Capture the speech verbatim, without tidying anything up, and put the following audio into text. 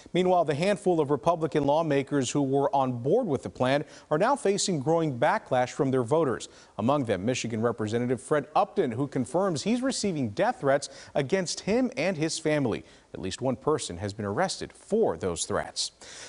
Meanwhile, the handful of Republican lawmakers who were on board with the plan are now facing growing backlash from their voters. Among them, Michigan Representative Fred Upton, who confirms he's receiving death threats against him and his family. At least one person has been arrested for those threats.